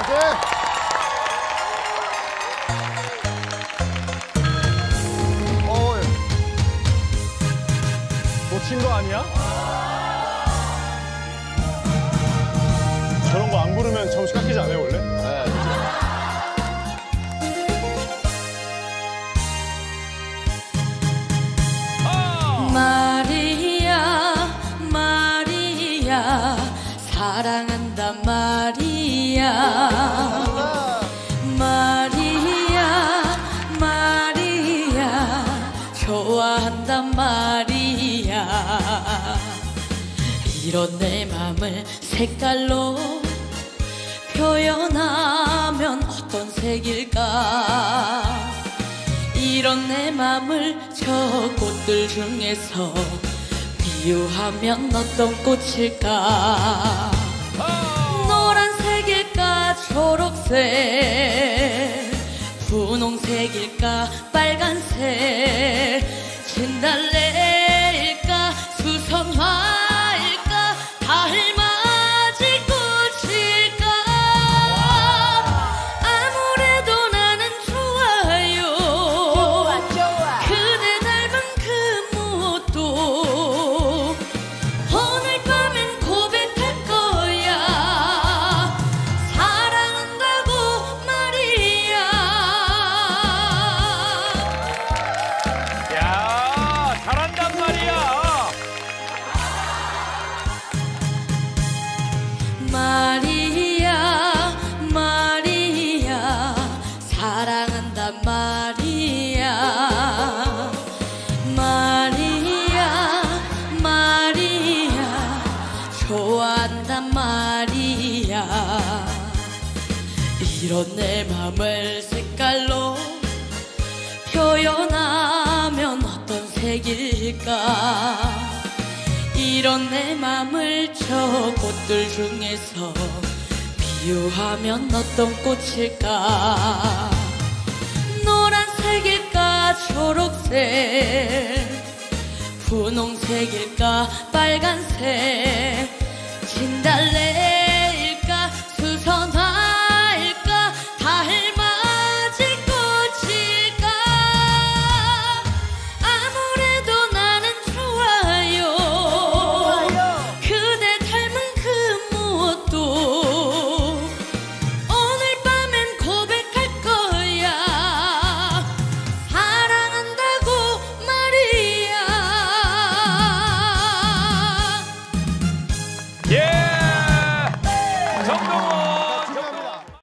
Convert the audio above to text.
놓친 거 아니야? 저런 거 안 부르면 점수 깎이지 않아요, 원래? 네, 마리아 마리아 사랑한다 마리아 마리아 마리아 좋아한다 마리아 이런 내 맘을 색깔로 표현하면 어떤 색일까 이런 내 맘을 저 꽃들 중에서 비유하면 어떤 꽃일까 노란색일까 초록색 분홍색일까 빨간색 진달래일까 수선화일까 달맞이 꽃일까 아무래도 나는 좋아요 그대 닮은 그 무엇도 오늘 밤엔 고백할 거야 사랑한다고 마리아 야, 잘한단 말이야. 마리아 마리아 사랑한다 마리아 마리아 마리아 좋아한다 마리아 이런 내 맘을 색깔로 표현하면 어떤 색일까 이런 내 맘을 저 꽃들 중에서 비유하면 어떤 꽃일까 노란색일까 초록색 분홍색일까 빨간색 진달래